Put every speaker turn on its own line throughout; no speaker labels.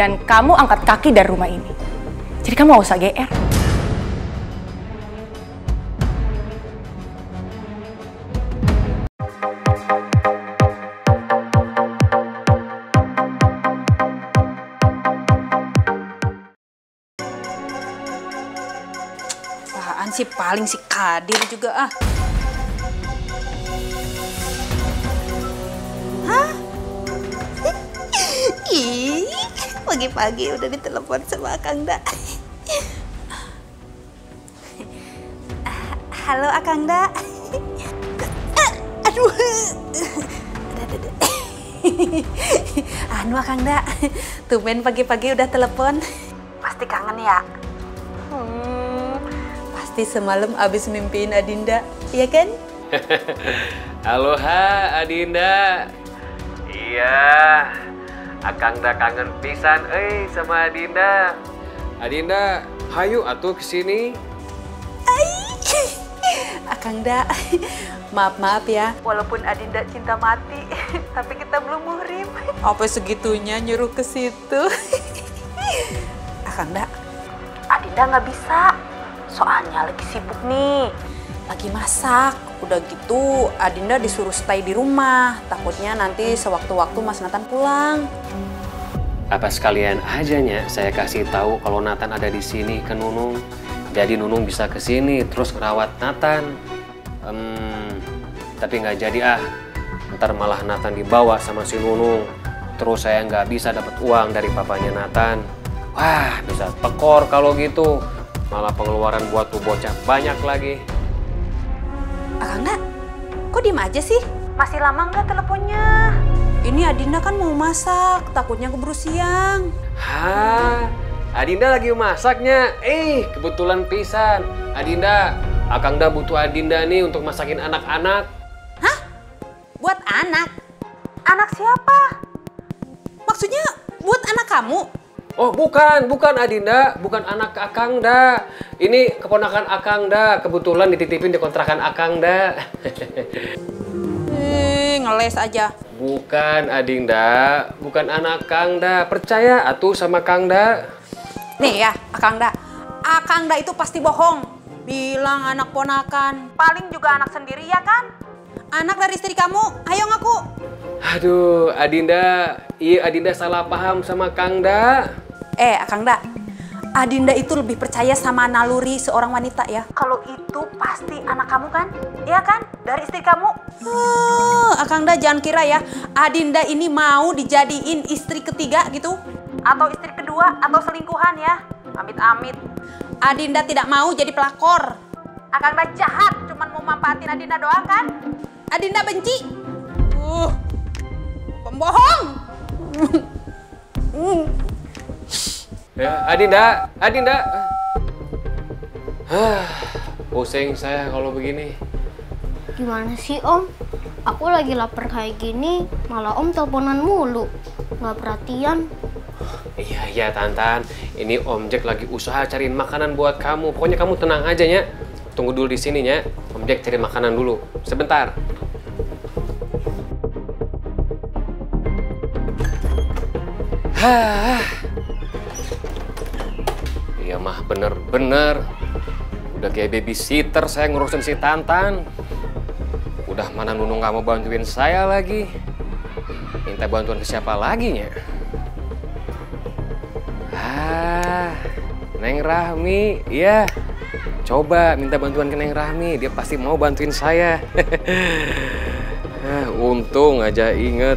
dan kamu angkat kaki dari rumah ini. Jadi kamu gak usah GR.
Apaan sih, paling si Kadir juga ah. Hah? Ih, pagi-pagi udah ditelepon sama Akangda. Halo Akangda. Aduh. Anu Akangda, tumben pagi-pagi udah telepon. Pasti kangen ya? Pasti semalam abis mimpiin Adinda, iya kan?
Halo Adinda. Iya, Akangda kangen pisan sama Adinda. Adinda, hayu atuh kesini.
Akangda, maaf ya. Walaupun Adinda cinta mati, tapi kita belum muhrim. Apa segitunya nyuruh ke situ? Akangda, Adinda nggak bisa. Soalnya lagi sibuk nih. Lagi masak. Udah gitu, Adinda disuruh stay di rumah. Takutnya nanti sewaktu-waktu Mas Nathan pulang.
Apa sekalian ajanya saya kasih tahu kalau Nathan ada di sini ke Nunung. Jadi Nunung bisa ke sini terus ngerawat Nathan. Tapi nggak jadi ah. Ntar malah Nathan dibawa sama si Nunung. Terus saya nggak bisa dapat uang dari papanya Nathan. Wah, bisa tekor kalau gitu. Malah pengeluaran buat tuh bocah banyak lagi.
Akangda, kok diem aja sih? Masih lama nggak teleponnya? Ini Adinda kan mau masak, takutnya keburu siang.
Hah? Adinda lagi masaknya? Kebetulan pisan. Adinda, Akangda butuh Adinda nih untuk masakin anak-anak.
Hah? Buat anak? Anak siapa? Maksudnya buat anak kamu?
Oh bukan Adinda, bukan anak Akangda. Ini keponakan Akangda, kebetulan dititipin di kontrakan Akangda.
Ngeles aja.
Bukan Adinda, bukan anak Kangda. Percaya atuh sama Kangda.
Nih ya, Akangda. Akangda itu pasti bohong. Bilang anak ponakan. Paling juga anak sendiri ya kan? Anak dari istri kamu, ayo ngaku.
Aduh, Adinda. Iya, Adinda salah paham sama Kangda.
Akangda. Adinda itu lebih percaya sama naluri seorang wanita ya. Kalau itu pasti anak kamu kan? Iya kan? Dari istri kamu. Akangda jangan kira ya, Adinda ini mau dijadiin istri ketiga gitu. Atau istri kedua, atau selingkuhan ya. Amit-amit. Adinda tidak mau jadi pelakor. Akangda jahat, cuman mau manfaatin Adinda doang kan? Adinda benci. Pembohong.
Ya, Adinda. Pusing saya kalau begini.
Gimana sih Om? Aku lagi lapar kayak gini, malah Om teleponan mulu. Nggak perhatian.
Iya Tantan. Ini Om Jack lagi usaha cariin makanan buat kamu. Pokoknya kamu tenang aja ya. Tunggu dulu di sini ya. Om Jack cari makanan dulu. Sebentar. Iya mah bener-bener. Udah kayak babysitter saya ngurusin si Tantan. Udah mana Nunung gak mau bantuin saya lagi. Minta bantuan ke siapa lagi ya? Neng Rahmi, iya. Coba minta bantuan ke Neng Rahmi, dia pasti mau bantuin saya. Untung aja inget.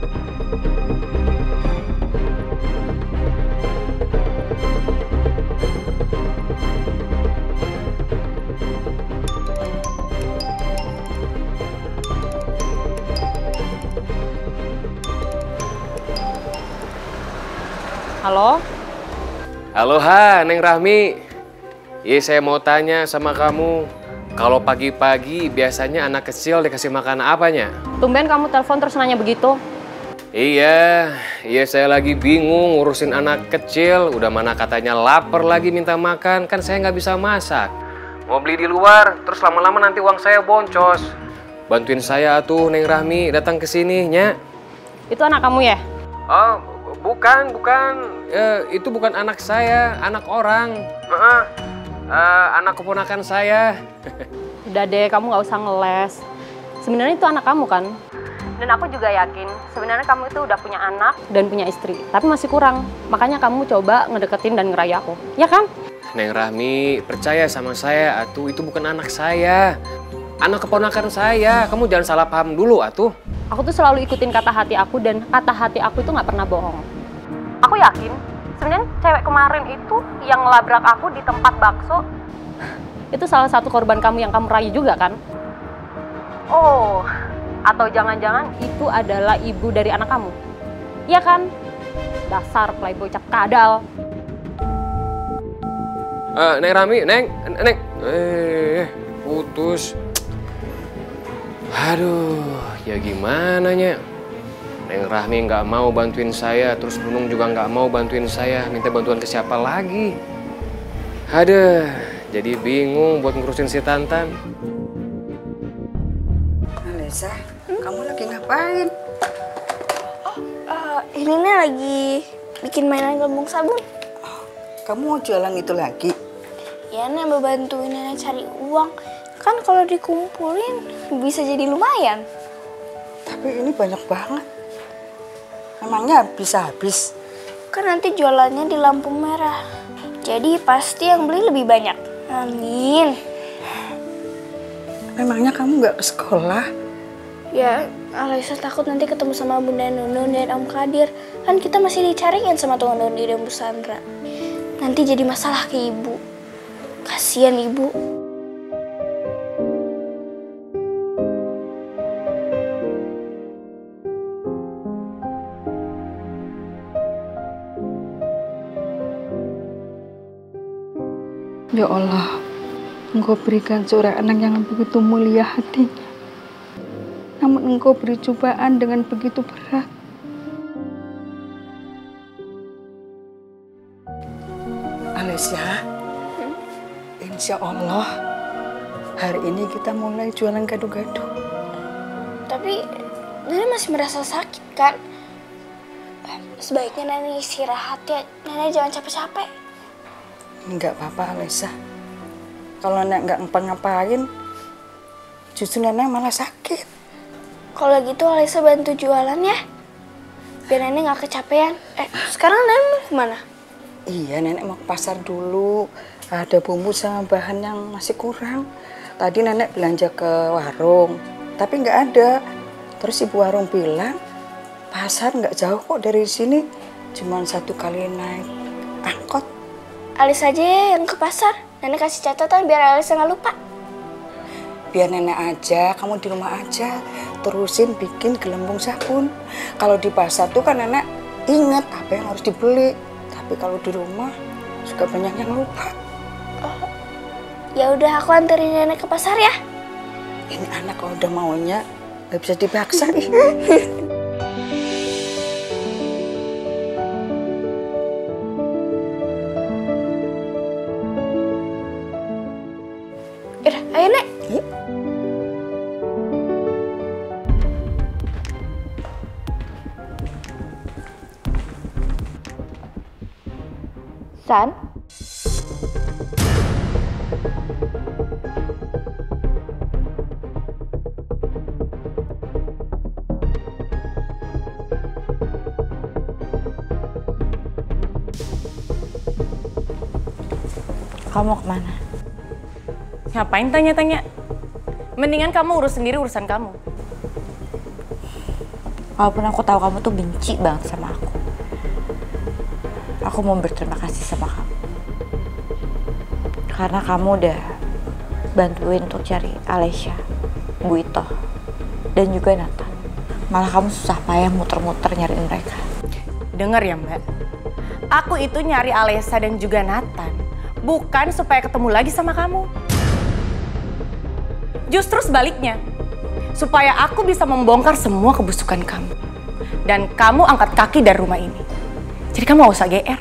Halo?
Halo Neng Rahmi. Iya saya mau tanya sama kamu. Kalau pagi-pagi biasanya anak kecil dikasih makan apanya?
Tumben kamu telepon terus nanya begitu.
Iya saya lagi bingung ngurusin anak kecil. Udah mana katanya lapar lagi minta makan. Kan saya nggak bisa masak. Mau beli di luar, terus lama-lama nanti uang saya boncos. Bantuin saya tuh Neng Rahmi datang ke sini, nya.
Itu anak kamu ya?
Oh, Bukan. Itu bukan anak saya, anak orang. Anak keponakan saya.
Udah deh, kamu nggak usah ngeles. Sebenarnya itu anak kamu kan? Dan aku juga yakin sebenarnya kamu itu udah punya anak dan punya istri, tapi masih kurang. Makanya kamu coba ngedeketin dan ngerayu aku, ya kan?
Neng Rahmi, percaya sama saya, atuh itu bukan anak saya. Anak keponakan saya, kamu jangan salah paham dulu, atuh.
Aku tuh selalu ikutin kata hati aku dan kata hati aku itu nggak pernah bohong. Aku yakin sebenarnya cewek kemarin itu yang ngelabrak aku di tempat bakso, itu salah satu korban kamu yang kamu rayu juga kan? Oh, atau jangan-jangan itu adalah ibu dari anak kamu? Iya kan? Dasar playboy cap kadal.
Neng Rahmi, Neng. Putus. Aduh, ya gimana nya? Neng Rahmi nggak mau bantuin saya, terus Nunung juga nggak mau bantuin saya. Minta bantuan ke siapa lagi? Aduh, jadi bingung buat ngurusin si Tantan.
Alesa, kamu lagi ngapain?
Ini nih lagi bikin mainan gelembung sabun.
Kamu mau jualan itu lagi?
Ya, Nek, bantuin Nenek cari uang. Kan kalau dikumpulin bisa jadi lumayan.
Tapi ini banyak banget. Emangnya bisa habis?
Kan nanti jualannya di lampu merah. Jadi pasti yang beli lebih banyak. Amin.
Memangnya kamu nggak ke sekolah?
Ya, Alisa takut nanti ketemu sama Bunda Nunun dan Om Kadir. Kan kita masih dicariin sama Tuan Dodi dan Bu Sandra. Nanti jadi masalah ke ibu. Kasian ibu.
Ya Allah, Engkau berikan seorang anak yang begitu mulia hatinya. Namun Engkau beri cobaan dengan begitu berat. Alesya, insya Allah hari ini kita mulai jualan gado-gado.
Tapi Nenek masih merasa sakit kan? Sebaiknya Nenek istirahat ya. Nenek jangan capek-capek.
Enggak apa-apa Alesya. Kalau Nenek nggak ngapa-ngapain, justru Nenek malah sakit.
Kalau gitu Alisa bantu jualan ya. Biar Nenek nggak kecapean. Sekarang Nenek mau kemana?
Iya, Nenek mau ke pasar dulu. Ada bumbu sama bahan yang masih kurang. Tadi Nenek belanja ke warung, tapi nggak ada. Terus ibu warung bilang, pasar nggak jauh kok dari sini. Cuma 1 kali naik angkot.
Alisa aja ya yang ke pasar. Nenek kasih catatan biar Alisa nggak lupa.
Biar Nenek aja, kamu di rumah aja. Terusin bikin gelembung sabun. Kalau di pasar tuh kan Nenek inget apa yang harus dibeli. Tapi kalau di rumah suka banyak yang lupa.
Oh, ya udah aku anterin Nenek ke pasar ya.
Ini anak kalau udah maunya nggak bisa dipaksa.
Yaudah, ayo Nek.
Yuk.
San?
Kamu mau kemana?
Ngapain tanya-tanya? Mendingan kamu urus sendiri urusan kamu.
Walaupun aku tahu kamu tuh benci banget sama aku mau berterima kasih sama kamu. Karena kamu udah bantuin untuk cari Alesya, Bu Ito, dan juga Nathan. Malah kamu susah payah muter-muter nyariin mereka.
Dengar ya Mbak, aku itu nyari Alesya dan juga Nathan bukan supaya ketemu lagi sama kamu. Justru sebaliknya, supaya aku bisa membongkar semua kebusukan kamu. Dan kamu angkat kaki dari rumah ini. Jadi kamu gak usah GR.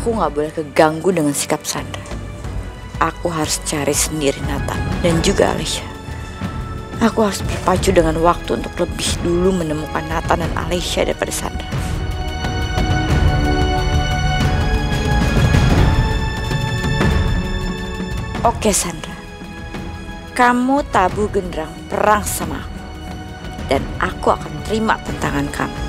Aku nggak boleh keganggu dengan sikap Sandra. Aku harus cari sendiri Nathan dan juga Alesya. Aku harus berpacu dengan waktu untuk lebih dulu menemukan Nathan dan Alesya daripada Sandra. Oke Sandra, kamu tabuh genderang perang sama aku. Dan aku akan terima tantangan kamu.